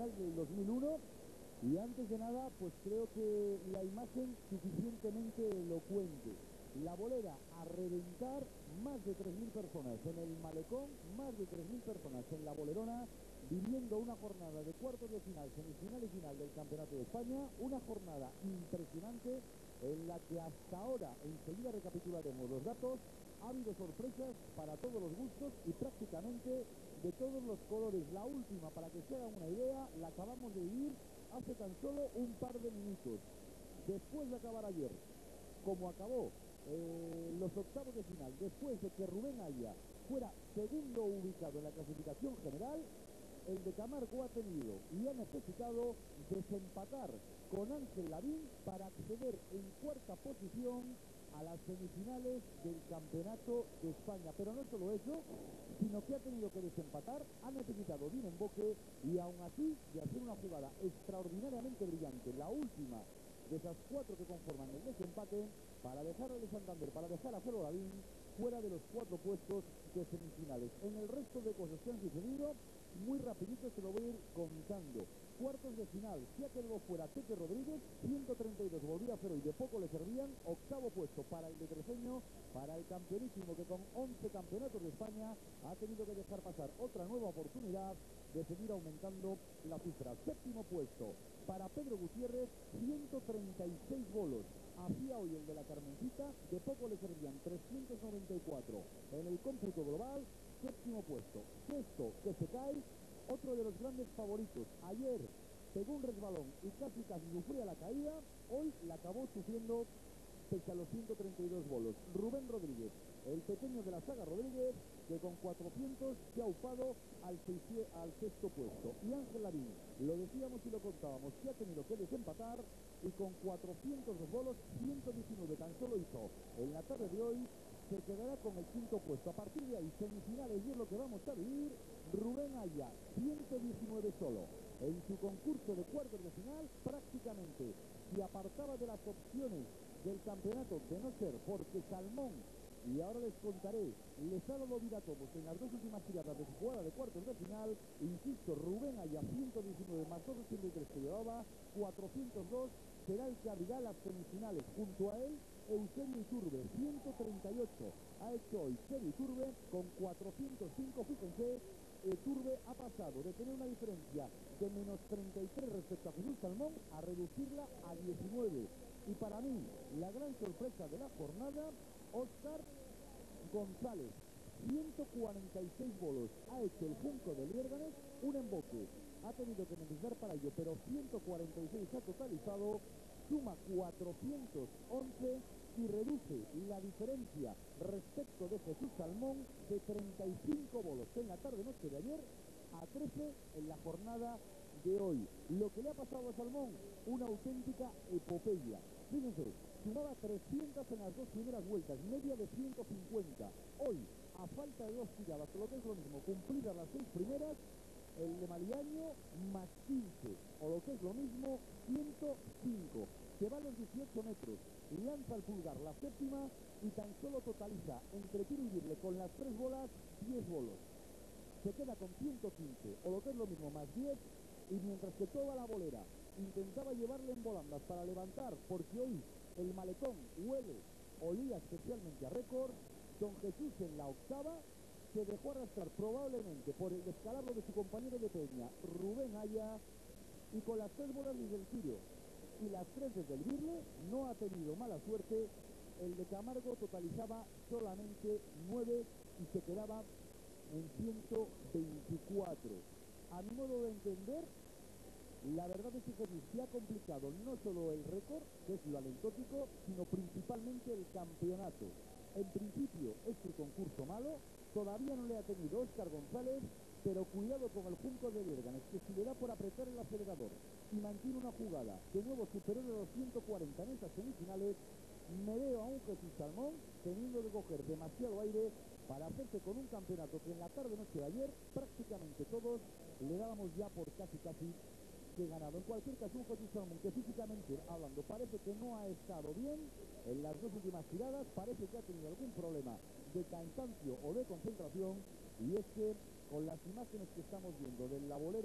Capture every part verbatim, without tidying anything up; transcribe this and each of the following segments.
final del dos mil uno. Y antes de nada, pues creo que la imagen suficientemente elocuente. La Bolera a reventar, más de tres mil personas en el malecón, más de tres mil personas en la Bolerona, viviendo una jornada de cuartos de final, semifinal y final del Campeonato de España, una jornada impresionante en la que hasta ahora, enseguida recapitularemos los datos, ha habido sorpresas para todos los gustos y prácticamente de todos los colores. La última, para que se hagan una idea, la acabamos de vivir hace tan solo un par de minutos. Después de acabar ayer, como acabó eh, los octavos de final, después de que Rubén Aya fuera segundo ubicado en la clasificación general, el de Camargo ha tenido y ha necesitado desempatar con Ángel Lavín para acceder en cuarta posición a las semifinales del Campeonato de España. Pero no solo eso, sino que ha tenido que desempatar, ha necesitado bien en boque y aún así de hacer una jugada extraordinariamente brillante, la última de esas cuatro que conforman el desempate, para dejar a Santander, para dejar a Cero Lavín fuera de los cuatro puestos de semifinales. En el resto de cosas que han sucedido, muy rapidito se lo voy a ir contando. Cuartos de final, se ha quedado fuera Tete Rodríguez, ciento treinta y dos volvía a cero y de poco le servían. Octavo puesto para el de Treseño, para el campeonísimo que con once campeonatos de España ha tenido que dejar pasar otra nueva oportunidad de seguir aumentando la cifra. Séptimo puesto para Pedro Gutiérrez, ciento treinta y seis bolos. Hacía hoy el de la Carmencita, de poco le servían trescientos noventa y cuatro en el cómputo global. Séptimo puesto. Sexto, que se cae, otro de los grandes favoritos. Ayer pegó un resbalón y casi casi sufría la caída. Hoy la acabó sufriendo pese a los ciento treinta y dos bolos. Rubén Rodríguez, el pequeño de la saga Rodríguez, que con cuatrocientos se ha upado al, al sexto puesto. Y Ángel Lavín, lo decíamos y lo contábamos, que ha tenido que desempatar y con cuatrocientos dos bolos, ciento diecinueve tan solo hizo en la tarde de hoy, se quedará con el quinto puesto. A partir de ahí, semifinales, y es lo que vamos a vivir. Rubén Aya, ciento diecinueve solo en su concurso de cuartos de final. Prácticamente se apartaba de las opciones del campeonato, de no ser porque Salmón, y ahora les contaré, les ha dado vida a todos en las dos últimas tiradas de su jugada de cuartos de final. Insisto, Rubén Aya, ciento diecinueve más doscientos ochenta y tres que llevaba, cuatrocientos dos, será el que abrirá las semifinales. Junto a él, Eusebio Iturbe, ciento treinta y ocho ha hecho hoy Eusebio Iturbe con cuatrocientos cinco. Fíjense, Iturbe ha pasado de tener una diferencia de menos treinta y tres respecto a Jesús Salmón a reducirla a diecinueve. Y para mí, la gran sorpresa de la jornada, Óscar González, ciento cuarenta y seis bolos ha hecho el Junco de Liérganes, un emboque ha tenido que necesitar para ello, pero ciento cuarenta y seis ha totalizado, suma cuatrocientos once y reduce la diferencia respecto de Jesús Salmón de treinta y cinco bolos en la tarde-noche de ayer a trece en la jornada de hoy. Lo que le ha pasado a Salmón, una auténtica epopeya. Fíjense, sumaba trescientas en las dos primeras vueltas, media de ciento cincuenta. Hoy, a falta de dos tiradas, lo que es lo mismo, cumplidas las seis primeras, el de Maliaño más quince, o lo que es lo mismo, ciento cinco. Se va a los dieciocho metros, lanza al pulgar la séptima y tan solo totaliza entre tiro y birle con las tres bolas, diez bolos. Se queda con ciento quince, o lo que es lo mismo, más diez, y mientras que toda la bolera intentaba llevarle en volandas para levantar, porque hoy el malecón huele, olía especialmente a récord, don Jesús en la octava se dejó arrastrar probablemente por el descalabro de su compañero de peña, Rubén Aya, y con las tres bolas desde el tiro y las tres desde el birle no ha tenido mala suerte. El de Camargo totalizaba solamente nueve y se quedaba en ciento veinticuatro. A mi modo de entender, la verdad es que Jesús se ha complicado no solo el récord, que es lo anecdótico, sino principalmente el campeonato. En principio es un concurso malo, todavía no le ha tenido Óscar González, pero cuidado con el Junco de Liérganes, que si le da por apretar el acelerador y mantiene una jugada de nuevo superior a los ciento cuarenta en estas semifinales, me veo a un Jesús Salmón teniendo que coger demasiado aire para hacerse con un campeonato que en la tarde-noche de ayer prácticamente todos le dábamos ya por casi casi que ganado. En cualquier caso, un Jesús Salmón que físicamente hablando parece que no ha estado bien en las dos últimas tiradas, parece que ha tenido algún problema de cansancio o de concentración, y es que con las imágenes que estamos viendo de la bolera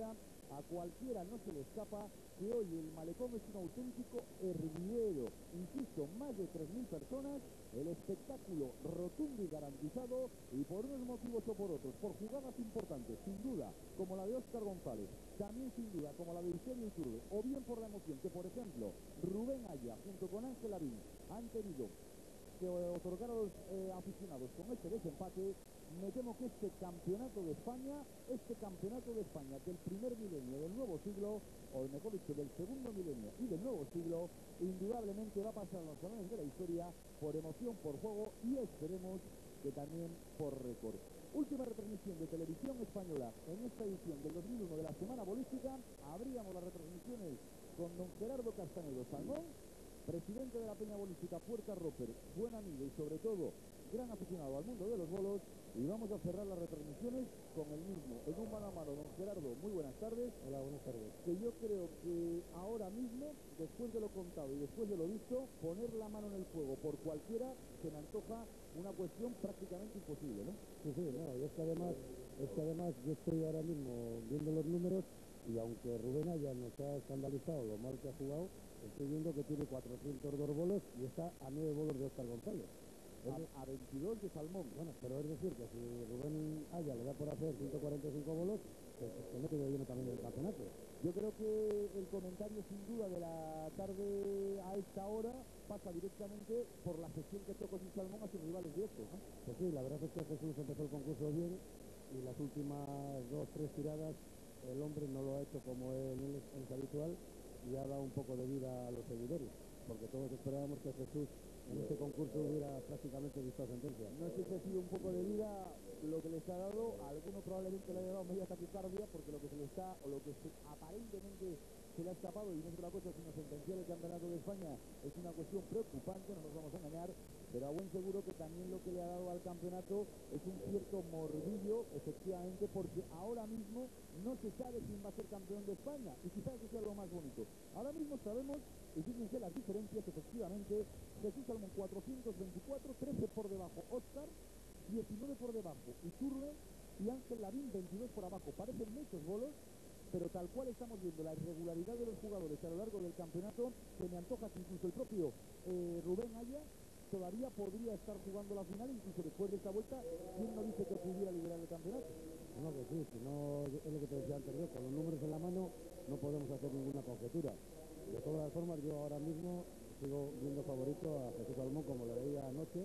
A cualquiera no se le escapa que hoy el malecón es un auténtico hervidero. Insisto, más de tres mil personas, el espectáculo rotundo y garantizado, y por unos motivos o por otros, por jugadas importantes, sin duda, como la de Óscar González, también sin duda, como la de Eusebio Iturbe, o bien por la emoción que, por ejemplo, Rubén Aya, junto con Ángel Lavín, han tenido que otorgar a los eh, aficionados con este desempate. Me temo que este campeonato de España, este campeonato de España del primer milenio del nuevo siglo, o mejor dicho, del segundo milenio y del nuevo siglo, indudablemente va a pasar a los salones de la historia por emoción, por juego y esperemos que también por récord. Última retransmisión de televisión española en esta edición del dos mil uno de la Semana Bolística. Abríamos las retransmisiones con don Gerardo Castanedo Salmón, presidente de la Peña Bolística Puerta Roper, buen amigo y sobre todo gran aficionado al mundo de los bolos, y vamos a cerrar las retransmisiones con el mismo, en un mano a mano. Don Gerardo, muy buenas tardes. Hola, buenas tardes. Que yo creo que ahora mismo, después de lo contado y después de lo visto, poner la mano en el fuego por cualquiera se me antoja una cuestión prácticamente imposible, ¿no? Sí, sí, no, y es que además, es que además yo estoy ahora mismo viendo los números y aunque Rubén Aya nos ha escandalizado lo mal que ha jugado, estoy viendo que tiene cuatrocientos dos bolos y está a nueve bolos de Óscar González. A, a veintidós de Salmón. Bueno, pero es decir que si Rubén Aya le da por hacer ciento cuarenta y cinco bolos, que se mete de lleno también el campeonato. Yo creo que el comentario sin duda de la tarde a esta hora pasa directamente por la gestión que tocó sin Salmón a sus rivales directos, ¿no? Pues sí, la verdad es que Jesús empezó el concurso bien y las últimas dos, tres tiradas el hombre no lo ha hecho como él es habitual y ha dado un poco de vida a los seguidores, porque todos esperábamos que Jesús en este concurso hubiera prácticamente visto sentencia. No sé si ha sido un poco de vida lo que les ha dado, a alguno probablemente le haya dado media taquicardia, porque lo que se le está, o lo que se, aparentemente se le ha escapado, y no es otra cosa sino sentenciar el campeonato de España, es una cuestión preocupante, no nos vamos a engañar, pero a buen seguro que también lo que le ha dado al campeonato es un cierto morbillo, efectivamente, porque ahora mismo no se sabe quién va a ser campeón de España, y quizás eso sea lo más bonito. Ahora mismo sabemos, y fíjense las diferencias, efectivamente, Jesús Salmón cuatrocientos veinticuatro, trece por debajo Óscar, diecinueve por debajo Iturbe y Ángel Lavín veintidós por abajo. Parecen muchos bolos, pero tal cual estamos viendo la irregularidad de los jugadores a lo largo del campeonato, se me antoja que incluso el propio eh, Rubén Aya todavía podría estar jugando la final, incluso después de esta vuelta. ¿Quién no dice que pudiera liderar el campeonato? No, que sí, si no, es lo que te decía antes yo, con los números en la mano no podemos hacer ninguna conjetura. De todas formas, yo ahora mismo sigo viendo favorito a Jesús Salmón como lo veía anoche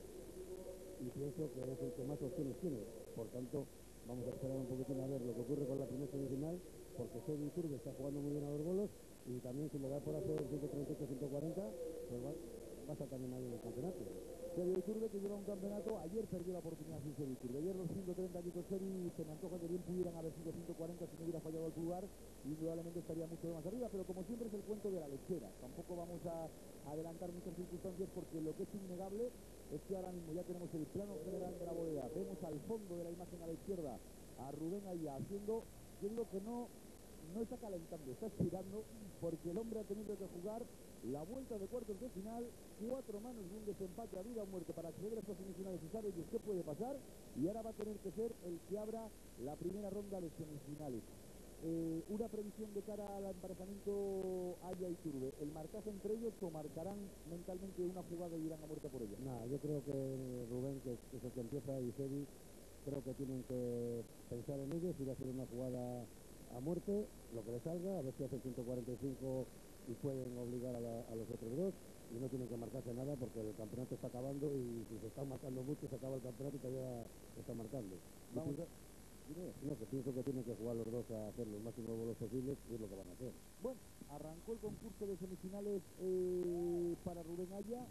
y pienso que es el que más opciones tiene. Por tanto, vamos a esperar un poquitín a ver lo que ocurre con la primera semifinal, porque Eusebio Iturbe está jugando muy bien a los bolos y también si le da por hacer ciento treinta y ocho, ciento cuarenta, pues va, va a estar también ahí en el campeonato. Eusebio Iturbe, que lleva un campeonato, ayer perdió la oportunidad de Eusebio Iturbe. Ayer los ciento treinta que Eusebio, se me antoja que bien pudieran haber sido ciento cuarenta si no hubiera fallado el pulgar, y indudablemente estaría mucho más arriba, pero como siempre es el cuento de la lechera. Tampoco vamos a adelantar muchas circunstancias, porque lo que es innegable es que ahora mismo ya tenemos el plano general de la bodega. Vemos al fondo de la imagen a la izquierda a Rubén Aya haciendo, yo digo que no, no está calentando, está estirando, porque el hombre ha tenido que jugar la vuelta de cuartos de final, cuatro manos de un desempate a vida o muerte para acceder a estas semifinales y sabe qué puede pasar, y ahora va a tener que ser el que abra la primera ronda de semifinales. Eh, una previsión de cara al emparejamiento Aya y Iturbe, ¿el marcaje entre ellos o marcarán mentalmente una jugada y irán a muerte por ella? Nada, yo creo que Rubén, que, que es el que empieza, y Sebi, creo que tienen que pensar en ellos, ir a hacer una jugada a muerte, lo que le salga, a ver si hace ciento cuarenta y cinco y pueden obligar a, la, a los otros dos, y no tienen que marcarse nada porque el campeonato está acabando, y si se está marcando mucho se acaba el campeonato y todavía se está marcando. Vamos pienso, no, que pienso que tienen que jugar los dos a hacer los máximos bolos posibles, y es lo que van a hacer. Bueno, arrancó el concurso de semifinales eh, para Rubén Aya,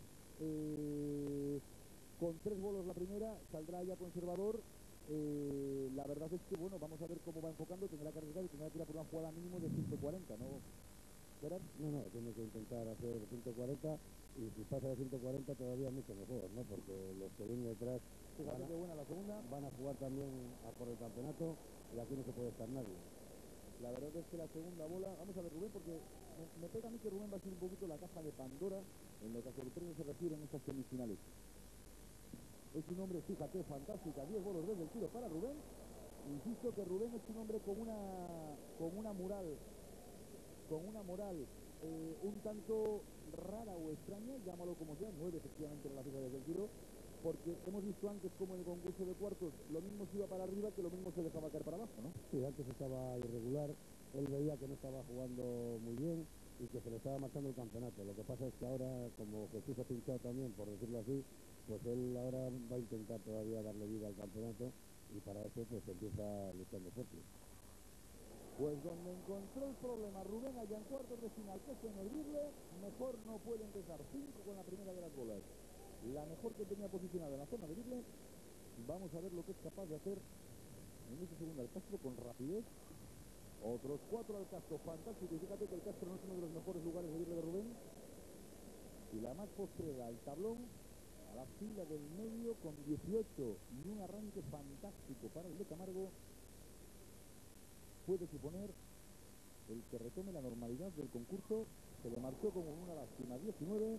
eh, con tres bolos la primera, saldrá Aya conservador. Eh, la verdad es que, bueno, vamos a ver cómo va enfocando, tendrá que arriesgar y tendrá que ir a por una jugada mínimo de ciento cuarenta, ¿no? ¿Gerard? No, no, tiene que intentar hacer ciento cuarenta, y si pasa de ciento cuarenta todavía mucho mejor, ¿no? Porque los que vienen detrás Fíjate van a, qué buena la segunda. van a jugar también a por el campeonato, y aquí no se puede estar nadie. La verdad es que la segunda bola, vamos a ver Rubén, porque me, me pega a mí que Rubén va a ser un poquito la caja de Pandora en lo que a sorpresa se refiere en estas semifinales. Es un hombre, fíjate, fantástica, diez bolos desde el tiro para Rubén. Insisto que Rubén es un hombre con una, con una moral, con una moral eh, un tanto rara o extraña, llámalo como sea, mueve efectivamente la fija desde el tiro, porque hemos visto antes como en el concurso de cuartos lo mismo se iba para arriba que lo mismo se dejaba caer para abajo, ¿no? Sí, antes estaba irregular, él veía que no estaba jugando muy bien y que se le estaba marchando el campeonato. Lo que pasa es que ahora, como Jesús ha pinchado también, por decirlo así, pues él ahora va a intentar todavía darle vida al campeonato y para eso pues empieza luchando fuerte. Pues donde encontró el problema Rubén allá en cuartos de final, que es en el drible, mejor no puede empezar. Cinco con la primera de las bolas. La mejor que tenía posicionada en la zona de drible. Vamos a ver lo que es capaz de hacer en este segundo al Castro con rapidez. Otros cuatro al Castro, fantástico. Y fíjate que el Castro no es uno de los mejores lugares de drible de Rubén. Y la más postrera, el tablón, a la fila del medio con dieciocho y un arranque fantástico para el de Camargo. Puede suponer el que retome la normalidad del concurso. Se le marchó como una lástima diecinueve.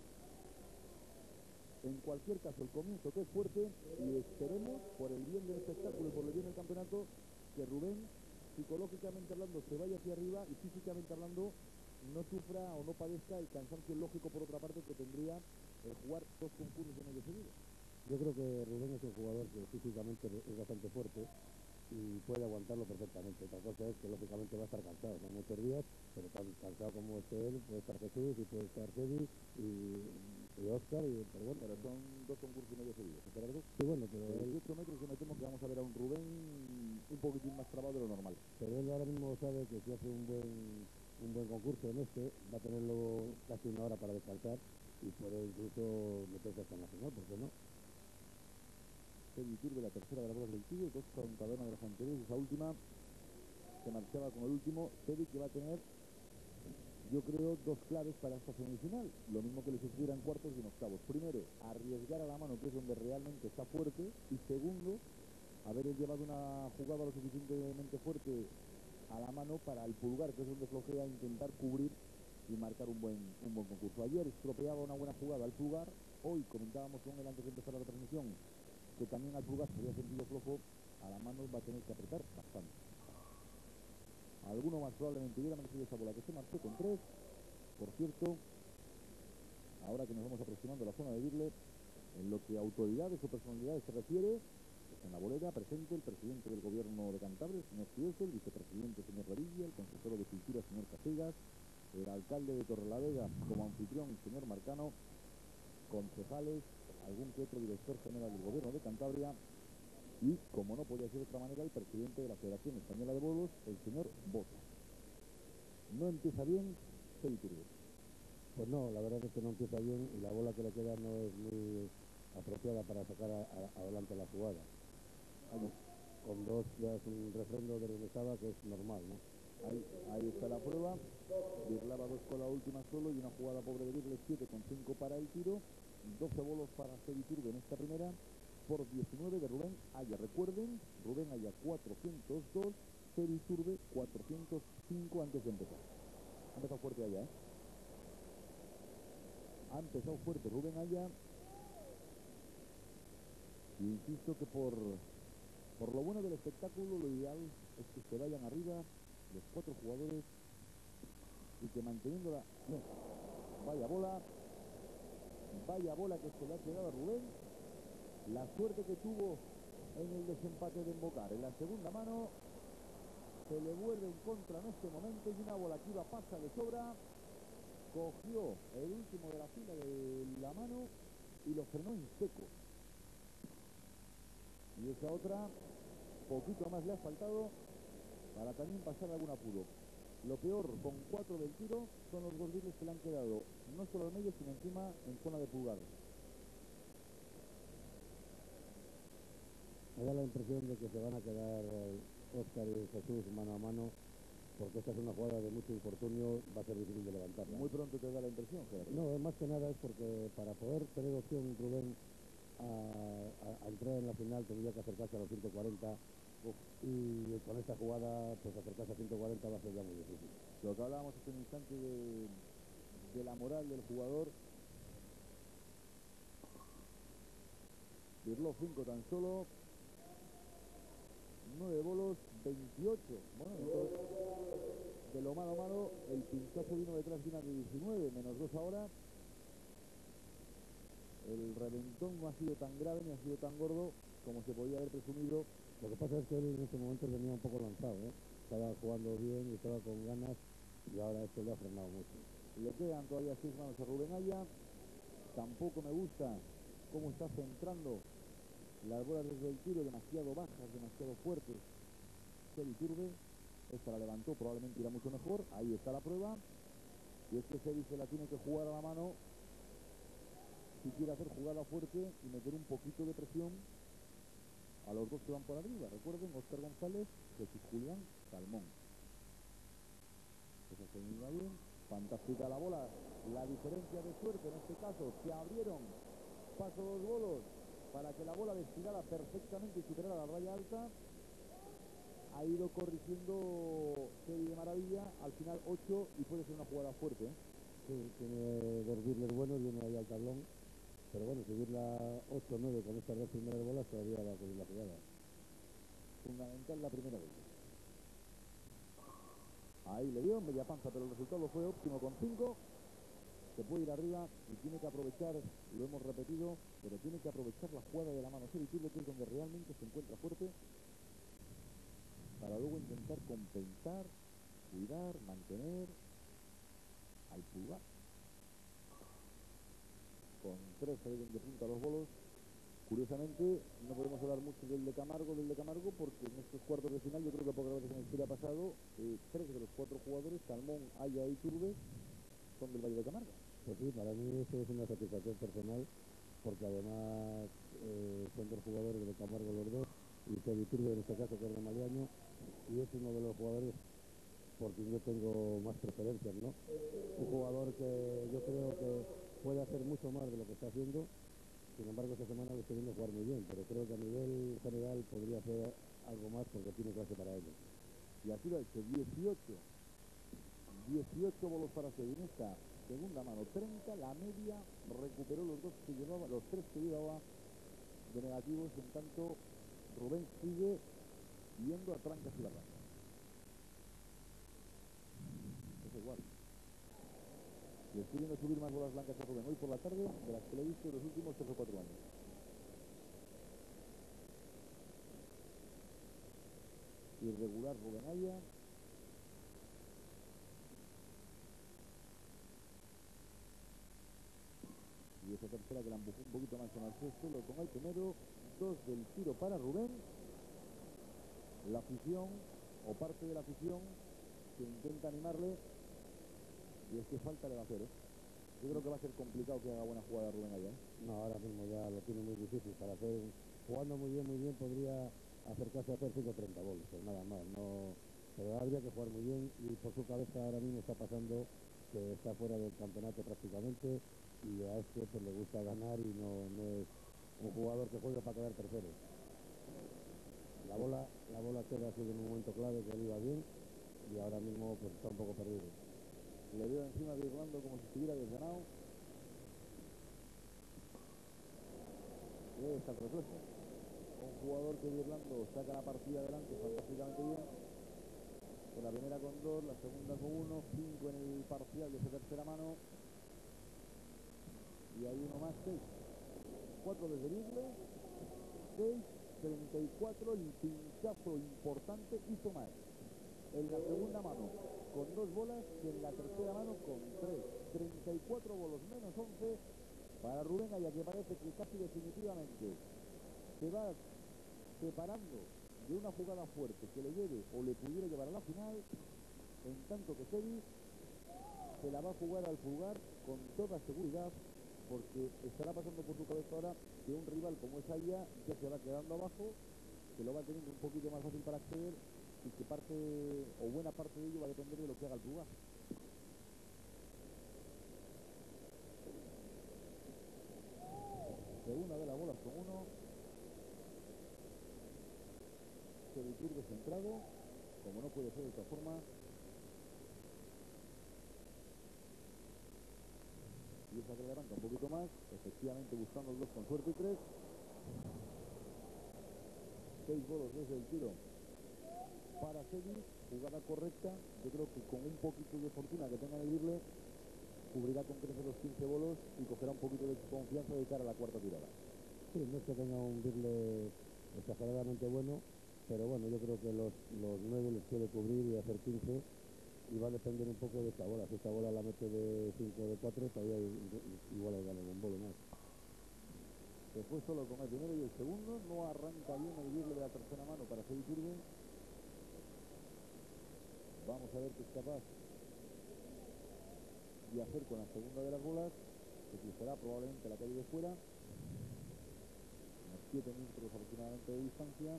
En cualquier caso, el comienzo que es fuerte, y esperemos, por el bien del espectáculo y por el bien del campeonato, que Rubén, psicológicamente hablando, se vaya hacia arriba y físicamente hablando, no sufra o no padezca el cansancio lógico, por otra parte, que tendría el jugar dos concursos en medio seguido. Yo creo que Rubén es un jugador que físicamente es bastante fuerte y puede aguantarlo perfectamente. Otra cosa es que lógicamente va a estar cansado, son muchos días, pero tan cansado como esté él, puede estar Jesús y puede estar Cedi y, y Óscar, y, pero bueno. Pero son dos concursos y medio seguidos, ¿verdad? Sí, bueno, pero de dieciocho metros que me temo que vamos a ver a un Rubén un poquitín más trabado de lo normal. Pero él ahora mismo sabe que si hace un buen un buen concurso en este, va a tener luego casi una hora para descansar y puede incluso meterse hasta en la final, ¿por qué no? Cedi Iturbe, la tercera de la bola del tiro, dos con cada una de las anteriores. Esa última se marchaba con el último. Cedi, que va a tener, yo creo, dos claves para esta semifinal, lo mismo que le sucediera en cuartos y en octavos. Primero, arriesgar a la mano, que es donde realmente está fuerte, y segundo, haber llevado una jugada lo suficientemente fuerte a la mano para el pulgar, que es donde flojea, intentar cubrir y marcar un buen, un buen concurso. Ayer estropeaba una buena jugada al pulgar. Hoy comentábamos con él antes de empezar la transmisión que también al pulgar se había sentido flojo. A la mano va a tener que apretar bastante. Alguno más probablemente hubiera merecido esa bola que se marchó con tres. Por cierto, ahora que nos vamos aproximando a la zona de Birle, en lo que a autoridades o personalidades se refiere, pues en la bolera presente el presidente del gobierno de Cantabria, el señor Cieso, el vicepresidente, el señor Revilla, el consejero de Cultura, el señor Casegas, el alcalde de Torrelavega como anfitrión, el señor Marcano, concejales, algún que otro director general del gobierno de Cantabria y, como no podía ser de otra manera, el presidente de la Federación Española de Bolos, el señor Bota. No empieza bien Cedi Iturbe. Pues no, la verdad es que no empieza bien y la bola que le queda no es muy apropiada para sacar a, a, adelante la jugada. Ahí, con dos ya es un refrendo de donde estaba, que es normal, ¿no? ahí, ahí está la prueba. Birlaba dos con la última solo y una jugada pobre de Birle, siete con cinco para el tiro, doce bolos para Cedi Iturbe en esta primera, por diecinueve de Rubén Aya. Recuerden, Rubén Aya cuatrocientos dos, Cedi Iturbe cuatrocientos cinco antes de empezar. Ha empezado fuerte Aya, ¿eh? Ha empezado fuerte Rubén Aya. Y insisto que por, por lo bueno del espectáculo, lo ideal es que se vayan arriba los cuatro jugadores y que manteniendo la... No, vaya bola, vaya bola que se le ha quedado a Rubén. La suerte que tuvo en el desempate de Embocar. En la segunda mano se le vuelve en contra en este momento y una bola que iba pasa de sobra. Cogió el último de la fila de la mano y lo frenó en seco. Y esa otra, poquito más le ha faltado para también pasar algún apuro. Lo peor, con cuatro del tiro, son los dos dribles que le han quedado, no solo al medio, sino encima en zona de pulgar. Me da la impresión de que se van a quedar Óscar y Jesús mano a mano, porque esta es una jugada de mucho infortunio, va a ser difícil de levantarla. Muy pronto te da la impresión, Gerardo. No, más que nada es porque para poder tener opción Rubén a, a, a entrar en la final tendría que acercarse a los ciento cuarenta. Uf, y con esta jugada, pues acercarse a ciento cuarenta va a ser ya muy difícil. Lo que hablábamos hace un instante de, de la moral del jugador. Birlo cinco tan solo. nueve bolos, veintiocho. Bueno, entonces, de lo malo malo, el pinchazo vino detrás de una de diecinueve, menos dos ahora. El reventón no ha sido tan grave ni ha sido tan gordo como se podía haber presumido. Lo que pasa es que él en ese momento venía un poco lanzado, ¿eh? Estaba jugando bien y estaba con ganas, y ahora esto le ha frenado mucho. Le quedan todavía seis manos a Rubén Aya. Tampoco me gusta cómo está centrando las bolas desde el tiro, demasiado bajas, demasiado fuertes. Seve Iturbe, esta la levantó, probablemente irá mucho mejor. Ahí está la prueba. Y es que Seve se la tiene que jugar a la mano si quiere hacer jugada fuerte y meter un poquito de presión a los dos que van por arriba. Recuerden, Óscar González, Jesús Julián Salmón. Eso se mira bien. Fantástica la bola. La diferencia de suerte en este caso, se abrieron paso dos bolos para que la bola destirara perfectamente y superara la raya alta. Ha ido corrigiendo Seve de maravilla. Al final ocho y puede ser una jugada fuerte, ¿eh? Sí, tiene dos birles buenos, viene ahí al tablón. Pero bueno, subir la ocho nueve con estas dos primeras bolas todavía va a subir la jugada. Fundamental la primera vez. Ahí le dio media panza, pero el resultado fue óptimo con cinco. Se puede ir arriba y tiene que aprovechar, lo hemos repetido, pero tiene que aprovechar la jugada de la mano Seve Iturbe, que es donde realmente se encuentra fuerte, para luego intentar compensar, cuidar, mantener al pulgar. Con tres se de punta los bolos. Curiosamente, no podemos hablar mucho del de Camargo, del de Camargo, porque en estos cuartos de final, yo creo que pocas veces en la historia ha pasado, eh, tres de los cuatro jugadores, Salmón, Aya y Iturbe, son del Valle de Camargo. Pues sí, para mí eso es una satisfacción personal, porque además eh, son dos jugadores de Camargo los dos, y Seve Iturbe en este caso, que es de Maliaño, y es uno de los jugadores por quien yo tengo más preferencias, ¿no? Un jugador que yo creo que puede hacer mucho más de lo que está haciendo. Sin embargo, esta semana lo estoy viendo jugar muy bien, pero creo que a nivel general podría hacer algo más porque tiene clase para ello. Y así lo ha hecho, dieciocho. dieciocho bolos para Seve en esta segunda mano, treinta, la media, recuperó los dos que llevaba, los tres que llevaba de negativos, en tanto Rubén sigue yendo a trancas y barrancas. Es igual. Le estoy viendo subir más bolas blancas a Rubén hoy por la tarde de las que le he visto en los últimos tres o cuatro años. Irregular Rubén Aya. Y esa tercera que la empujó un poquito más con el sexto, lo pongo el primero, dos del tiro para Rubén. La afición, o parte de la afición, que intenta animarle, y es que falta le va a hacer, ¿eh? Yo creo que va a ser complicado que haga buena jugada Rubén Aya, ¿eh? No, ahora mismo ya lo tiene muy difícil. Para hacer, jugando muy bien, muy bien, podría acercarse a hacer ciento treinta goles, pero nada más. No, pero habría que jugar muy bien, y por su cabeza ahora mismo está pasando que está fuera del campeonato prácticamente, y a este pues le gusta ganar y no, no es un jugador que juega para quedar tercero. La bola, la bola queda así en un momento clave que él iba bien, y ahora mismo pues está un poco perdido. Le veo encima de Irlando como si estuviera desganado. Y ahí está el reflejo. Un jugador que de Irlando saca la partida adelante fantásticamente bien. Con la primera con dos, la segunda con uno, cinco en el parcial de esa tercera mano. Y hay uno más, seis. Cuatro desde Vigle, seis, treinta y cuatro, el pinchazo importante hizo más en la segunda mano con dos bolas que en la tercera mano con tres. treinta y cuatro bolos menos once para Rubén Aya, que parece que casi definitivamente se va separando de una jugada fuerte que le lleve o le pudiera llevar a la final, en tanto que Seve se la va a jugar al pulgar con toda seguridad, porque estará pasando por su cabeza ahora que un rival como es Aya ya se va quedando abajo, que lo va teniendo un poquito más fácil para acceder, y que parte o buena parte de ello va a depender de lo que haga el pulgar. Segunda de las bolas con uno. Seve Iturbe centrado, como no puede ser de otra forma. Y esa que le levanta un poquito más, efectivamente buscando el dos con suerte y tres. Seis bolos desde el tiro para Sedi, jugada correcta. Yo creo que con un poquito de fortuna que tenga en el Birle, cubrirá con creces los quince bolos y cogerá un poquito de confianza de cara a la cuarta tirada. Sí, no es que tenga un Birle exageradamente bueno, pero bueno, yo creo que los, los nueve les quiere cubrir y hacer quince, y va a depender un poco de esta bola. Si esta bola la mete de cinco o de cuatro, todavía igual hay ganas un bolo más. Se fue solo con el primero y el segundo. No arranca bien el Birle de la tercera mano para Sedi Turbe. Vamos a ver qué es capaz de hacer con la segunda de las bolas, que cruzará probablemente la calle de fuera, unos siete metros aproximadamente de distancia.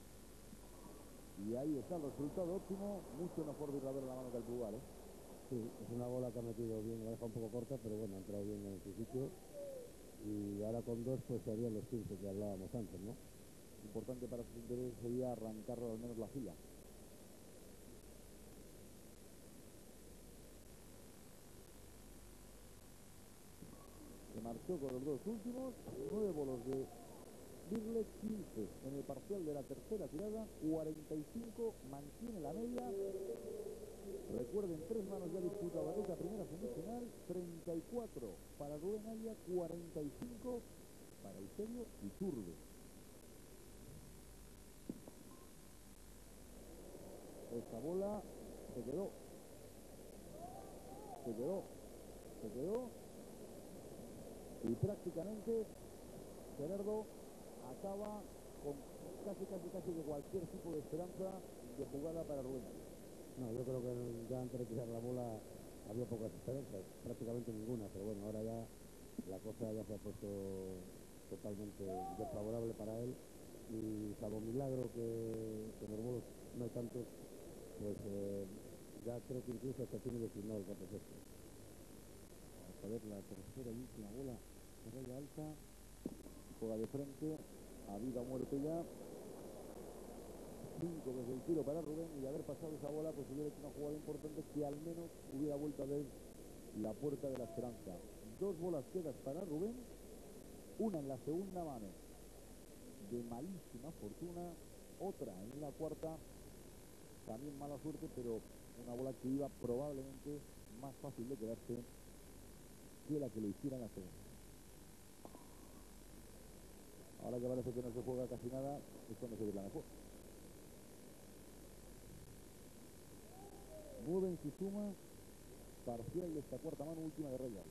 Y ahí está el resultado óptimo, mucho mejor birlador en la mano que el pulgar, ¿eh? Sí, es una bola que ha metido bien, la deja un poco corta, pero bueno, ha entrado bien en su sitio. Y ahora con dos, pues serían los quince que hablábamos antes, ¿no? Importante para sus intereses sería arrancarlo al menos la fila. Se marchó con los dos últimos, nueve bolos de Birle, quince en el parcial de la tercera tirada, cuarenta y cinco, mantiene la media. Recuerden, tres manos ya disputadas esta primera semifinal, treinta y cuatro para Rubén Aya, cuarenta y cinco para Eusebio Iturbe. Esta bola se quedó, se quedó, se quedó, y prácticamente Gerardo acaba con casi, casi, casi de cualquier tipo de esperanza de jugada para Rubén Aya. No, yo creo que ya antes de tirar la bola había pocas esperanzas, prácticamente ninguna, pero bueno, ahora ya la cosa ya se ha puesto totalmente desfavorable para él, y salvo milagro que, que en los bolos no hay tantos, pues eh, ya creo que incluso hasta tiene designado el cuatro sexto. Vamos a ver la tercera y última bola de raya alta, juega de frente, a vida o muerte ya. Cinco desde el tiro para Rubén, y de haber pasado esa bola, pues hubiera hecho una jugada importante que al menos hubiera vuelto a ver la puerta de la esperanza. Dos bolas quedas para Rubén, una en la segunda mano de malísima fortuna, otra en la cuarta, también mala suerte, pero una bola que iba probablemente más fácil de quedarse que la que le hiciera en la segunda. Ahora que parece que no se juega casi nada, es cuando se ve la mejor. nueve en su suma, parcial de esta cuarta mano, última de raya.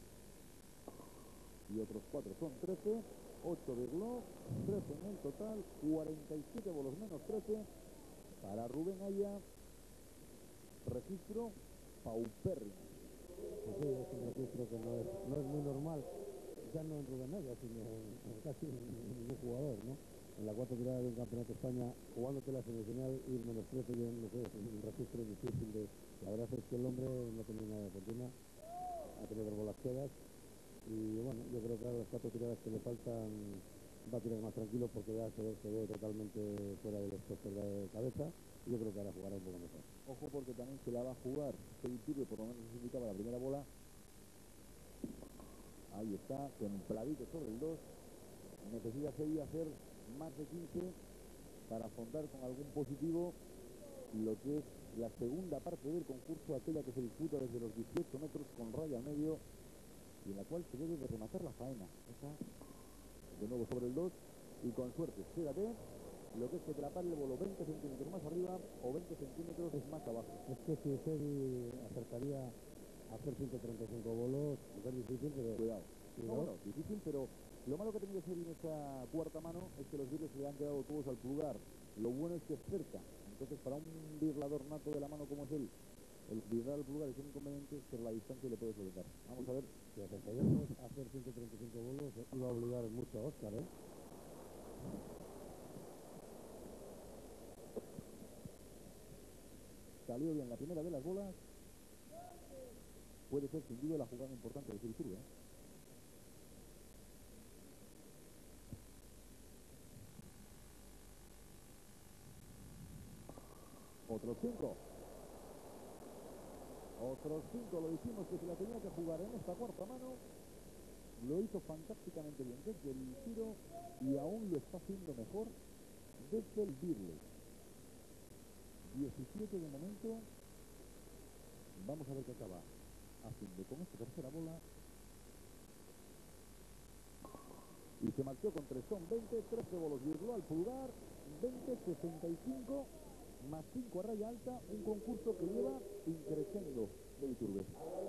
Y otros cuatro son trece, ocho de Glock, trece en el total, cuarenta y siete bolos menos trece para Rubén Aya. Registro paupérrimo. Pues sí, es un registro que no es, no es muy normal, ya no en Rubén Aya, sino en, en casi ningún jugador, ¿no? En la cuarta tirada de un campeonato de España, jugándote la semifinal, ir menos trece, yo no sé, es un registro difícil de... La verdad es que el hombre no tenía nada de fortuna, ha tenido dos bolas quedas, y bueno, yo creo que a las cuatro tiradas que le faltan va a tirar más tranquilo, porque ya se ve, se ve totalmente fuera de los puestos de cabeza, y yo creo que ahora jugará un poco mejor. Ojo, porque también se la va a jugar Sedi Turbe, por lo menos se indicaba la primera bola. Ahí está, templadito sobre el dos. Necesita Sedi hacer más de quince para afrontar con algún positivo lo que es la segunda parte del concurso, aquella que se disputa desde los dieciocho metros con raya al medio, y en la cual se debe de rematar la faena. Esa, de nuevo sobre el dos, y con suerte, fíjate, lo que es que te la pare el bolo veinte centímetros más arriba o veinte centímetros más abajo. Es que si Sedi acertaría a hacer ciento treinta y cinco bolos, es difícil, pero... Cuidado. Sí, No, bueno, difícil, pero lo malo que ha tenido Sedi en esa cuarta mano es que los birles se le han quedado todos al pulgar. Lo bueno es que es cerca. Entonces, para un birlador nato de la mano como es él, el birlar al pulgar es un inconveniente, pero la distancia le puede solventar. Vamos a ver. Si acertaríamos a hacer ciento treinta y cinco bolos, iba a obligar mucho a Óscar, ¿eh? Salió bien la primera de las bolas. Puede ser sin duda la jugada importante de Sedi Turbe, ¿eh? Otros cinco. Otros cinco, lo dijimos que se la tenía que jugar en esta cuarta mano. Lo hizo fantásticamente bien desde el tiro y aún lo está haciendo mejor desde el birle. diecisiete de momento. Vamos a ver qué acaba haciendo con esta tercera bola. Y se marchó con tres, son veinte, trece bolos, virtual al pulgar, veinte, sesenta y cinco, más cinco a raya alta, un concurso que lleva increciendo de Iturbe.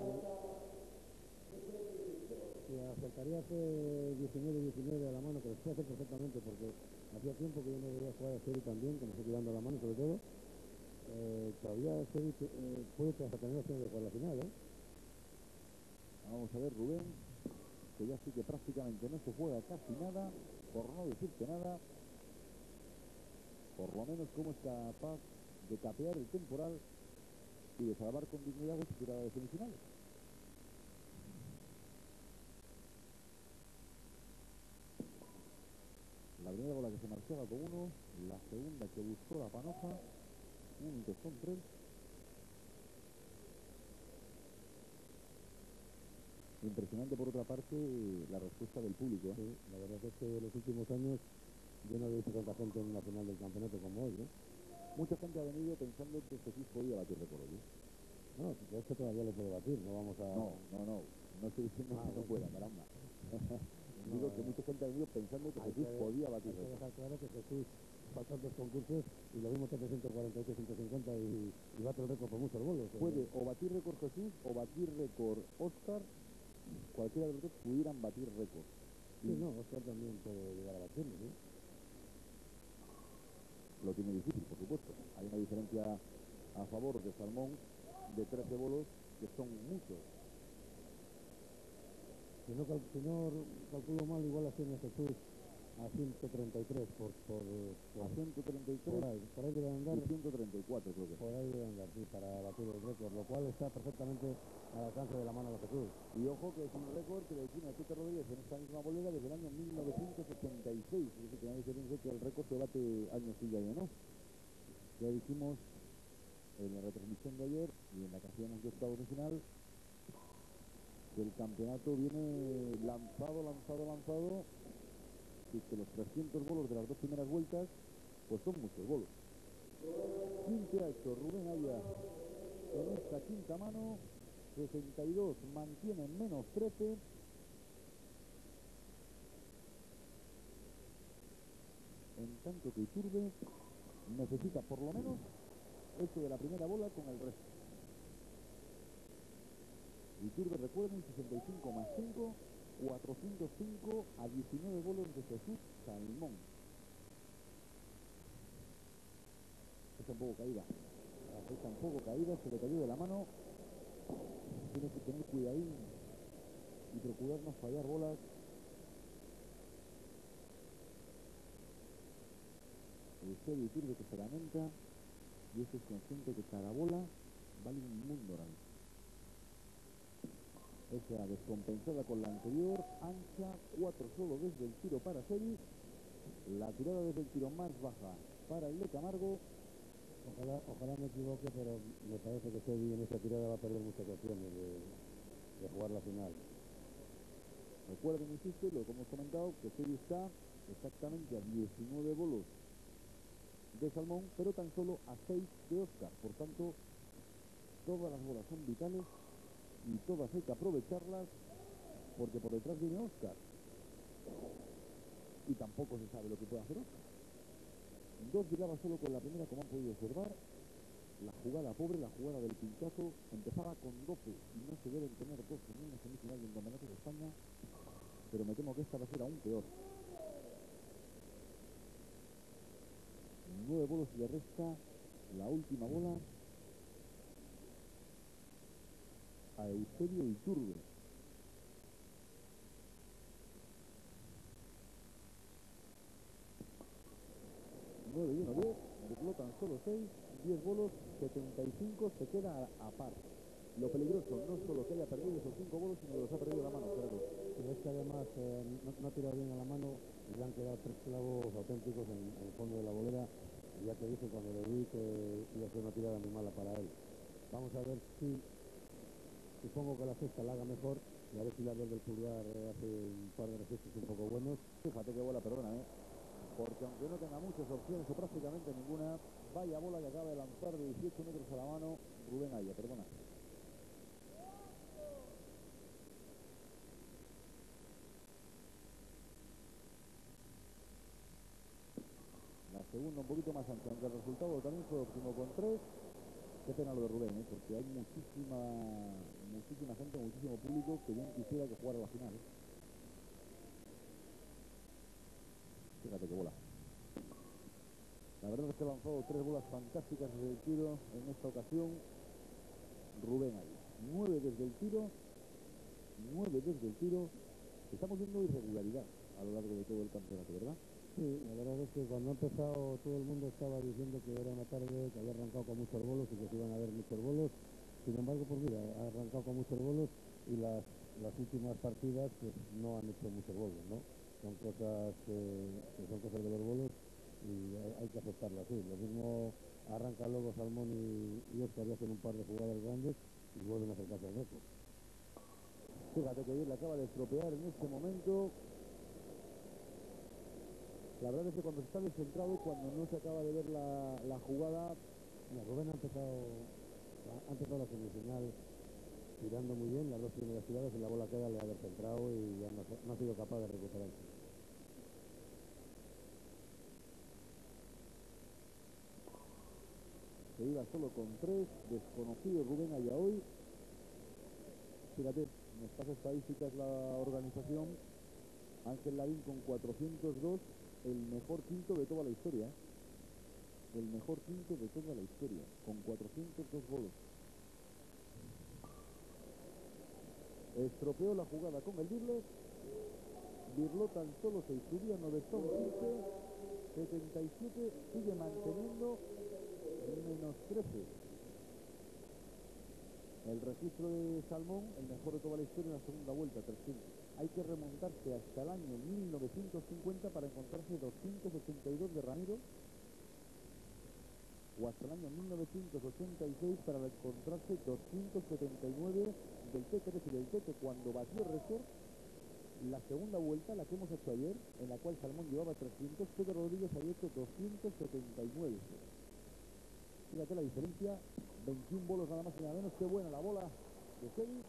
Si acercaría hace diecinueve diecinueve a la mano, que lo puede hacer perfectamente, porque hacía tiempo que yo no veía jugar a Seri también, como estoy tirando a la mano sobre todo. Eh, todavía Seri eh, puede hasta tener opciones de jugar la final, ¿eh? Vamos a ver, Rubén, que ya sí que prácticamente no se juega casi nada, por no decirte nada, por lo menos cómo es capaz de capear el temporal y de salvar con dignidad su tirada de semifinales. La primera bola que se marchaba con uno, la segunda que buscó la panoja, un que son tres. Impresionante por otra parte la respuesta del público, ¿eh? Sí, la verdad es que en los últimos años yo no he visto tanta gente en una final del campeonato como hoy, ¿eh? Mucha gente ha venido pensando que Jesús podía batir récord hoy. No, de hecho todavía le puede batir, no vamos a... No, no, no, no estoy diciendo ah, que no bueno. pueda, caramba. No, Digo que eh, mucha gente ha venido pensando que Jesús que, podía batir récord. Hay que récord. dejar claro que Jesús faltan dos concursos y lo mismo que ciento cuarenta y ocho, ciento cincuenta y, y bate el récord por muchos bolos. Puede o batir récord Jesús o batir récord Oscar. Cualquiera de los dos pudieran batir récord. Sí, no, Oscar también puede llegar a batirlo, ¿sí? Lo tiene difícil, por supuesto. Hay una diferencia a favor de Salmón de trece bolos, que son muchos. Si no, cal, si no calculo mal, igual así en Jesús a ciento treinta y tres por, por, por, A ciento treinta y tres por ahí, por ahí debe andar, y ciento treinta y cuatro creo que. por ahí debe andar, sí, para batir el récord, lo cual está perfectamente al alcance de la mano de Jesús. Y ojo que es un récord que le tiene a Tito Rodríguez en esta misma bolera desde el año mil novecientos setenta y seis, es decir, que nadie se piense que el récord se bate años sí y años no. Ya dijimos en la retransmisión de ayer y en la que hacíamos de octavos de final que el campeonato viene lanzado, lanzado, lanzado, y que los trescientos bolos de las dos primeras vueltas pues son muchos bolos. quince ha hecho Rubén Aya en esta quinta mano, sesenta y dos, mantiene menos trece. En tanto que Iturbe necesita por lo menos esto de la primera bola con el resto. Iturbe, recuerden, sesenta y cinco más cinco, cuatrocientos cinco a diecinueve bolos de Jesús Salmón. Está un poco caída. Está un poco caída, se le cayó de la mano. Tiene que tener cuidadín y procurar no fallar bolas. El serio Iturbe que se lamenta y este es consciente que cada bola vale un mundo ahora mismo. Esa descompensada con la anterior, ancha, cuatro solo desde el tiro para Seri, la tirada desde el tiro más baja para el de Camargo. Ojalá, ojalá me equivoque, pero me parece que Seri en esta tirada va a perder muchas opciones de, de jugar la final. Recuerden, insisto, lo que hemos comentado, que Seri está exactamente a diecinueve bolos de Salmón, pero tan solo a seis de Oscar. Por tanto, todas las bolas son vitales y todas hay que aprovecharlas, porque por detrás viene Oscar y tampoco se sabe lo que puede hacer Oscar. Dos llegaba solo con la primera, como han podido observar. La jugada pobre, la jugada del pinchazo, empezaba con doce y no se deben tener dos en una semifinal de un campeonato de España, pero me temo que esta va a ser aún peor. Nueve bolos y le resta la última bola a Eusebio Iturbe. nueve y uno, diez, desgló tan solo seis, diez bolos, setenta y cinco, se queda a, a par. Lo peligroso no solo que haya perdido esos cinco bolos, sino que los ha perdido la mano, Gerardo. Y es que además eh, no, no ha tirado bien a la mano y le han quedado tres clavos auténticos en, en el fondo de la bolera, y ya te dije cuando le vi que iba a ser una tirada muy mala para él. Vamos a ver si, supongo que la sexta la haga mejor, y a ver si la del pulgar eh, hace un par de registros un poco buenos. Fíjate qué bola, perdona, ¿eh? Porque aunque no tenga muchas opciones o prácticamente ninguna, Vaya bola que acaba de lanzar de dieciocho metros a la mano Rubén Aya, perdona. La segunda un poquito más ancha, aunque el resultado también fue óptimo con tres. Qué pena lo de Rubén, ¿eh? Porque hay muchísima, muchísima gente, muchísimo público que bien quisiera que jugara la final, ¿eh? Fíjate qué bola. La verdad es que ha lanzado tres bolas fantásticas desde el tiro en esta ocasión Rubén Aya. Nueve desde el tiro, nueve desde el tiro. Estamos viendo irregularidad a lo largo de todo el campeonato, ¿verdad? Sí, la verdad es que cuando ha empezado todo el mundo estaba diciendo que era una tarde que había arrancado con muchos bolos y que se iban a ver muchos bolos. Sin embargo, pues mira, ha arrancado con muchos bolos y las, las últimas partidas pues no han hecho muchos bolos, ¿no? Son cosas que, que son cosas de los bolos y hay, hay que aceptarlo así. Lo mismo arranca luego Salmón y, y Oscar y hacen un par de jugadas grandes y vuelven a acercarse al récord. Fíjate que bien le acaba de estropear en este momento. La verdad es que cuando está descentrado, cuando no se acaba de ver la, la jugada... Mira, Rubén ha empezado, ha empezado la semifinal tirando muy bien, las dos primeras tiradas, y la bola queda, le ha descentrado y ya no, no ha sido capaz de recuperarse. Se iba solo con tres, desconocido Rubén Aya hoy. Fíjate, nos pasa estadísticas la organización. Ángel Lavín con cuatrocientos dos, el mejor quinto de toda la historia, ¿eh? El mejor quinto de toda la historia, con cuatrocientos dos goles. Estropeó la jugada con el Birlo. Birlo tan solo se subía nueve son quince, setenta y siete, sigue manteniendo menos trece. El registro de Salmón, el mejor de toda la historia en la segunda vuelta, trescientos. Hay que remontarse hasta el año mil novecientos cincuenta para encontrarse doscientos ochenta y dos de Ramiro, o hasta el año mil novecientos ochenta y seis para encontrarse doscientos setenta y nueve del Tete. Es decir, el Tete, cuando batió récord, la segunda vuelta, la que hemos hecho ayer, en la cual Salmón llevaba trescientos, Pedro Rodríguez había hecho doscientos setenta y nueve. Fíjate la diferencia, veintiún bolos nada más y nada menos. Qué buena la bola de Sedi.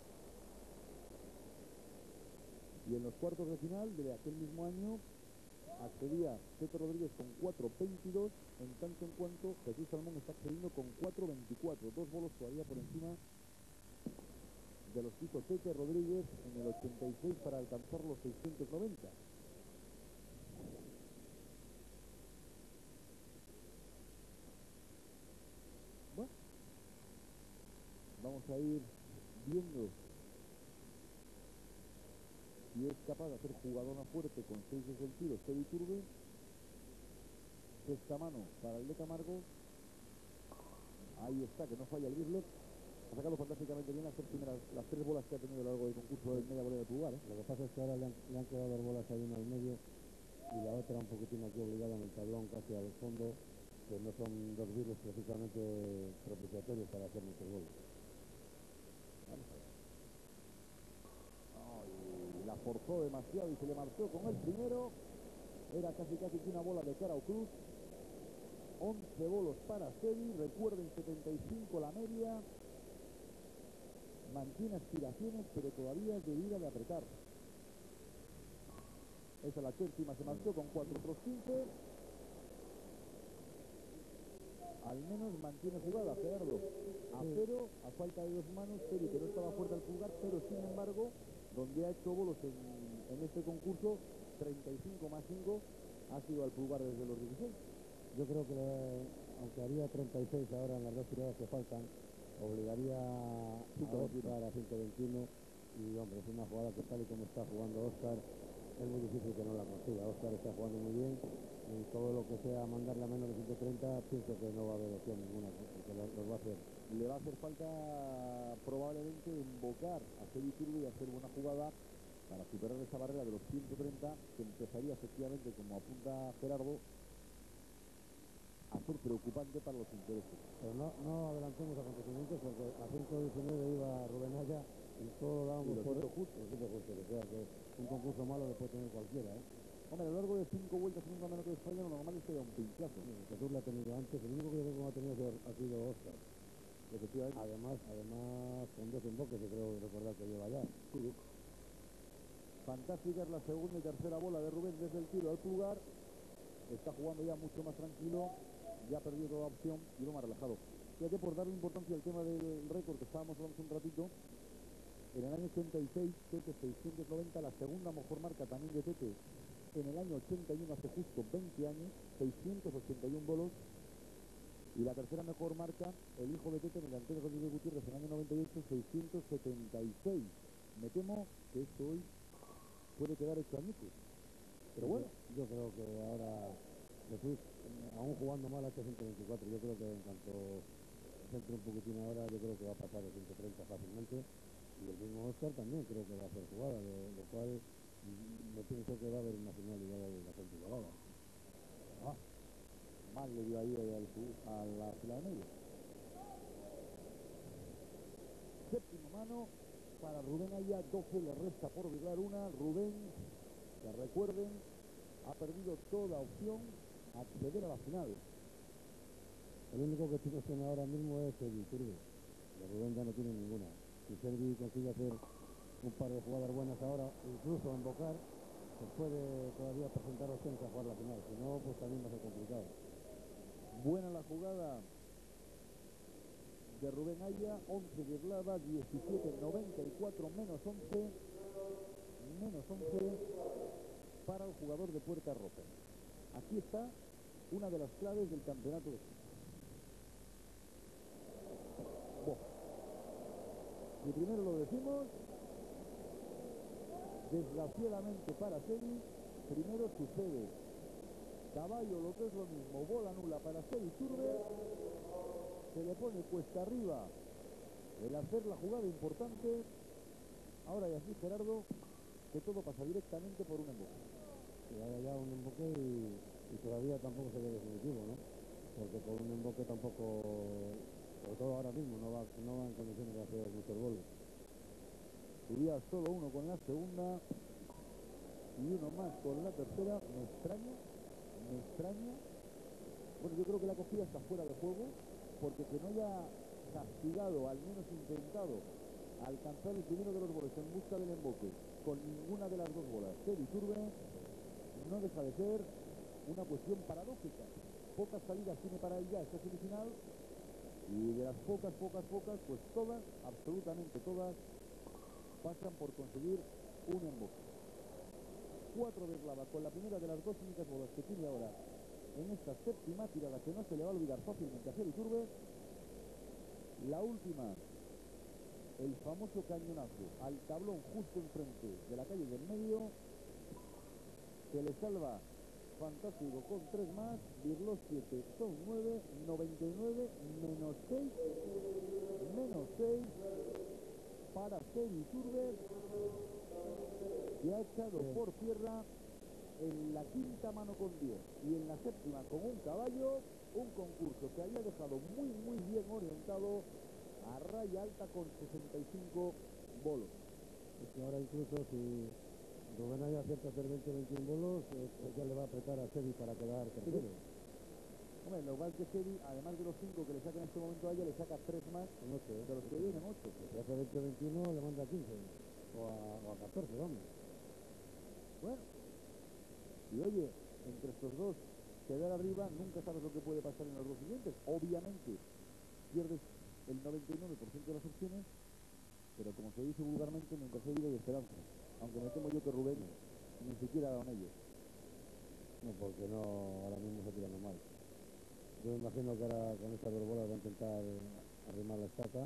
Y en los cuartos de final de aquel mismo año accedía Pedro Rodríguez con cuatro veintidós, en tanto en cuanto Jesús Salmón está accediendo con cuatro veinticuatro, dos bolos todavía por encima de los que hizo Tete Rodríguez en el ochenta y seis para alcanzar los seiscientos noventa. Bueno, vamos a ir viendo si es capaz de hacer jugadona fuerte con seis desde el tiro Sedi Turbe. Sexta mano para el de Camargo. Ahí está, que no falla el Birlet. Ha sacado fantásticamente bien las tres primeras, las tres bolas que ha tenido a lo largo del concurso del media bola de Pulgar, ¿eh? Lo que pasa es que ahora le han, le han quedado dos bolas ahí, una al medio y la otra un poquitín aquí obligada en el tablón, casi al fondo, que no son dos virus precisamente propiciatorios para hacer muchos goles. Vamos a ver. Ay, la forzó demasiado y se le marchó con el primero. Era casi casi que una bola de cara o cruz. once bolos para Sedi. Recuerden, setenta y cinco la media. Mantiene aspiraciones, pero todavía es de vida de apretar. Esa es la séptima, se marchó con cuatro otros quince. Al menos mantiene jugada, Gerardo. A cero, a falta de dos manos, Sedi, que no estaba fuerte al Pulgar, pero sin embargo, donde ha hecho bolos en, en este concurso, treinta y cinco más cinco, ha sido al Pulgar desde los dieciséis. Yo creo que, le, aunque haría treinta y seis ahora en las dos tiradas que faltan, obligaría a Oscar a ciento veintiuno. Y hombre, es una jugada que tal y como está jugando Oscar, es muy difícil que no la consiga. Oscar está jugando muy bien y todo lo que sea mandarle a menos de ciento treinta, pienso que no va a haber opción ninguna, porque lo, lo va a hacer. Le va a hacer falta probablemente invocar a Sedi Turbe y hacer buena jugada para superar esa barrera de los ciento treinta, que empezaría efectivamente, como apunta Gerardo, a ser preocupante para los intereses. Pero no, no adelantemos acontecimientos, porque a ciento diecinueve iba Rubén Aya y todo lo dábamos por justo, justo, justo, o sea que un concurso malo lo puede tener cualquiera, ¿eh? Hombre, a lo largo de cinco vueltas en un campeonato de España, lo normal es que haya un pinchazo. Jesús la ha tenido antes, el único que yo creo que no ha tenido ha sido Oscar. Efectivamente. Además, además con dos emboques, que creo recordar que lleva ya. Sí. Fantástica es la segunda y tercera bola de Rubén desde el tiro al pulgar. Está jugando ya mucho más tranquilo, ya ha perdido toda opción y lo más relajado. Fíjate, por darle importancia al tema del récord que estábamos hablando hace un ratito, en el año ochenta y seis, Tete seiscientos noventa, la segunda mejor marca también de Tete en el año ochenta y uno, hace justo veinte años, seiscientos ochenta y uno bolos, y la tercera mejor marca, el hijo de Tete, Miguel Antonio Rodríguez Gutiérrez, en el año noventa y ocho, seiscientos setenta y seis. Me temo que esto hoy puede quedar hecho añicos. Pero bueno, yo, yo creo que ahora Jesús, aún jugando mal, ha hecho ciento veinticuatro. Yo creo que en cuanto centre un poquitín ahora, yo creo que va a pasar de ciento treinta fácilmente. Y el mismo Oscar también creo que va a hacer jugada, de lo cual me pienso que va a haber una final igual de la gente igualada. Ah, mal le dio ahí al, a la fila de medio. Séptima mano para Rubén Aya, doce le resta por vibrar una. Rubén, que recuerden, ha perdido toda opción a acceder a la final. El único que tiene ahora mismo es el Iturbe. De Rubén ya no tiene ninguna. Si Sergi consigue hacer un par de jugadas buenas ahora, incluso embocar, se puede todavía presentar opciones a jugar la final. Si no, pues también va a ser complicado. Buena la jugada de Rubén Aya, once de Eslava, diecisiete noventa y cuatro, menos once, menos once para el jugador de Puerta Roja. Aquí está una de las claves del campeonato de España. Bueno, y primero lo decimos, desgraciadamente para Seri, primero sucede caballo, lo que es lo mismo, bola nula para Seri Iturbe, se le pone cuesta arriba el hacer la jugada importante. Ahora ya sí, Gerardo, que todo pasa directamente por un emboque. Que vaya ya un emboque y, y todavía tampoco se ve definitivo, ¿no? Porque con un emboque tampoco, sobre todo ahora mismo, no va, no va en condiciones de hacer muchos goles. Subía solo uno con la segunda y uno más con la tercera. Me extraña, me extraña. Bueno, yo creo que la cogida está fuera de juego, porque que no haya castigado, al menos intentado alcanzar el primero de los goles en busca del emboque con ninguna de las dos bolas Seri Iturbe, no deja de ser una cuestión paradójica. Pocas salidas tiene para ella esta semifinal, y de las pocas, pocas, pocas, pues todas, absolutamente todas, pasan por conseguir un emboque. Cuatro de Eslava con la primera de las dos únicas bolas que tiene ahora en esta séptima tirada, que no se le va a olvidar fácilmente a Seri Iturbe. La última, el famoso cañonazo al tablón justo enfrente de la calle del medio, que le salva Fantástico con tres más, Birlos siete, son nueve, noventa y nueve, menos seis, menos seis para Seri Iturbe, que ha echado por tierra en la quinta mano con diez y en la séptima con un caballo, un concurso que había dejado muy muy bien orientado a raya alta con sesenta y cinco bolos. Es que ahora incluso si Rubén Aya acierta hacer veinte veintiún bolos, eh, pues ya le va a apretar a Seri para quedar tercero. Sí. Hombre, lo cual que Seri, además de los cinco que le saca en este momento a ella, le saca tres más en ocho, de los que vienen ocho. Si hace veinte veintiuno le manda quince o a, o a catorce, vamos. Bueno, y oye, entre estos dos quedar arriba, nunca sabes lo que puede pasar en los dos siguientes. Obviamente pierdes el noventa y nueve por ciento de las opciones, pero como se dice vulgarmente, mientras hay vida y esperanza. Aunque me temo yo que Rubén ni siquiera ha dado en ellos. No, porque no, ahora mismo está tirando mal. Yo me imagino que ahora con estas dos bolas va a intentar arrimar la estaca.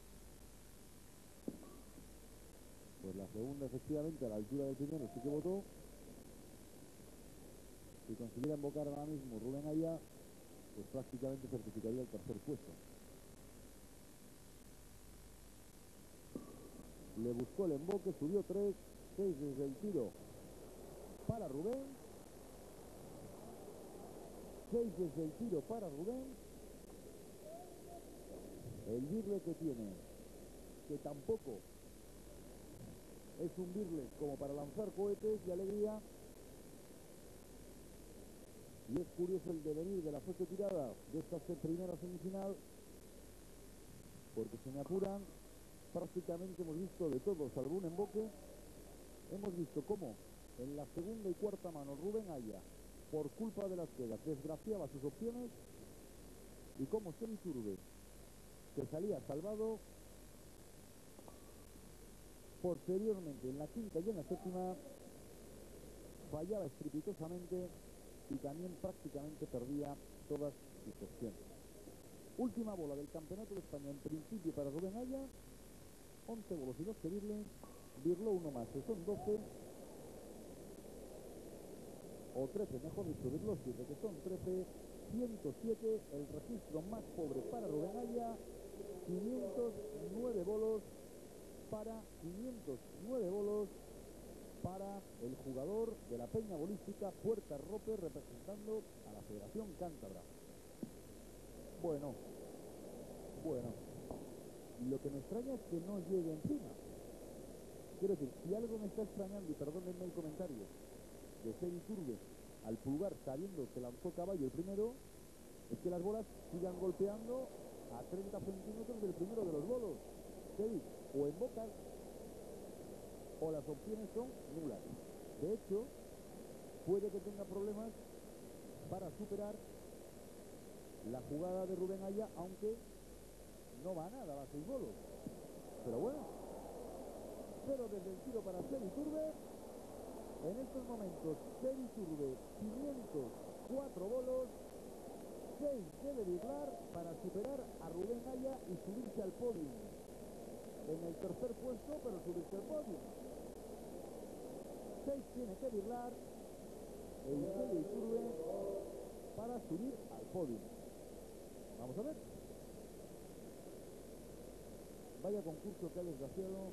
Pues la segunda, efectivamente, a la altura del primero sí que votó. Si consiguiera embocar ahora mismo Rubén Aya, pues prácticamente certificaría el tercer puesto. Le buscó el emboque, subió tres, seis desde el tiro para Rubén, seis desde el tiro para Rubén. El birle que tiene, que tampoco es un birle como para lanzar cohetes de alegría, Y es curioso el devenir de la fuerte tirada de esta primera semifinal, porque se me apuran, prácticamente hemos visto de todo, salvo un emboque. Hemos visto cómo en la segunda y cuarta mano Rubén Aya, por culpa de las quedas, desgraciaba sus opciones, y cómo Seri Iturbe, que salía salvado, posteriormente en la quinta y en la séptima fallaba estrepitosamente y también prácticamente perdía todas sus opciones. Última bola del Campeonato de España en principio para Rubén Aya, once bolos y dos que birle, birló uno más, que son doce, o trece, mejor dicho, birló siete, que son trece, ciento siete, el registro más pobre para Rubén Aya, quinientos nueve bolos para quinientos nueve bolos para el jugador de la Peña Bolística, Puerta Rope, representando a la Federación Cántabra. Bueno, bueno, lo que me extraña es que no llegue encima. Quiero decir, si algo me está extrañando, y perdónenme el comentario, de Seri Iturbe al pulgar sabiendo que lanzó caballo el primero, es que las bolas sigan golpeando a treinta centímetros del primero de los bolos. Seri, o embocas, o las opciones son nulas. De hecho, puede que tenga problemas para superar la jugada de Rubén Aya, aunque no va a nada, va a seis bolos. Pero bueno, pero desde el tiro para Seri Iturbe, en estos momentos, Seri Iturbe, quinientos cuatro bolos, seis debe birlar para superar a Rubén Aya y subirse al podio. En el tercer puesto, pero subirse al podio. seis tiene que birlar el Seri Iturbe para subir al podio. Vamos a ver. Vaya concurso que ha desgraciado,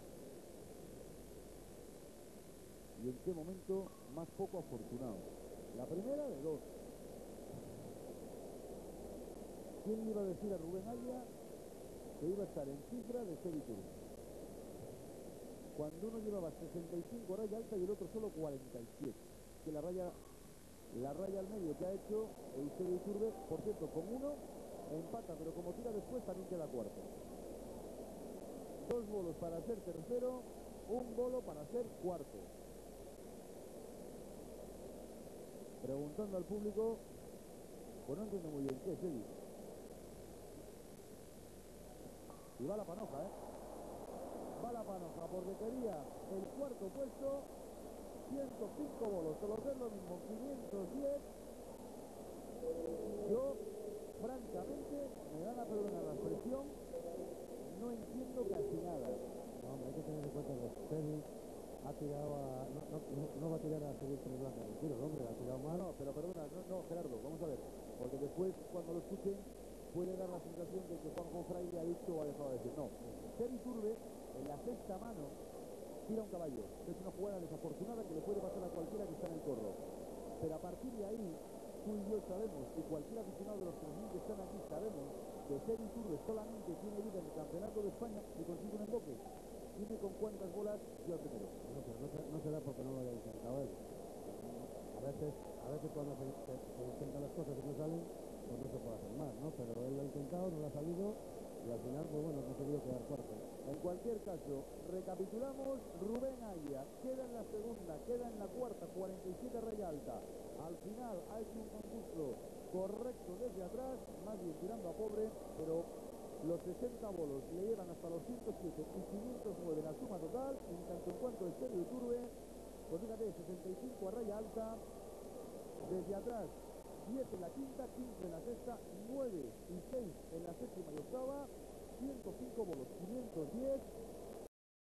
y en qué momento más poco afortunado. La primera de dos. ¿Quién le iba a decir a Rubén Aya que iba a estar en cifra de Seri Iturbe? Cuando uno llevaba sesenta y cinco a raya alta y el otro solo cuarenta y siete. Que la raya, la raya al medio que ha hecho el Seri Iturbe, por cierto, con uno empata, pero como tira después también queda cuarto. Dos bolos para ser tercero, un bolo para ser cuarto. Preguntando al público, pues no entiendo muy bien qué es Seri. Y va la panoja, ¿eh? Va la panoja, porque quería el cuarto puesto, ciento cinco bolos, te lo es lo mismo, quinientos diez. Yo, francamente, me van a perdonar la expresión, no entiendo casi nada. No, hombre, hay que tener en cuenta que Seri ha tirado a... No, no, no, no va a tirar a seguir tres blancas del tiro, hombre, ha tirado mal. No, pero perdona, no, no, Gerardo, vamos a ver, porque después, cuando lo escuchen, puede dar la sensación de que Juanjo Fraile ha dicho o ha dejado de decir. No, Seri Iturbe, en la sexta mano, tira un caballo. Es una jugada desafortunada que le puede pasar a cualquiera que está en el corro. Pero a partir de ahí, tú y yo sabemos, y cualquier aficionado de los tres mil que están aquí sabemos, que Seri Iturbe solamente tiene vida en el Campeonato de España si consigue un emboque. Dime con cuántas bolas yo al primero. No, pero no, no será porque no lo haya intentado él. A veces, a veces cuando se, se, se intentan las cosas y no salen, pues no se puede hacer más, ¿no? Pero él lo ha intentado, no le ha salido, y al final, pues bueno, ha conseguido quedar cuarto. En cualquier caso, recapitulamos, Rubén Aya queda en la segunda, queda en la cuarta, cuarenta y siete raya alta. Al final ha hecho un concurso correcto desde atrás, más bien tirando a pobre, pero los sesenta bolos le llevan hasta los ciento siete y quinientos nueve la suma total, en tanto en cuanto el Seri Iturbe, pues fíjate, sesenta y cinco a raya alta, desde atrás, diez en la quinta, quince en la sexta, nueve y seis en la séptima y octava, ciento cinco bolos, quinientos diez,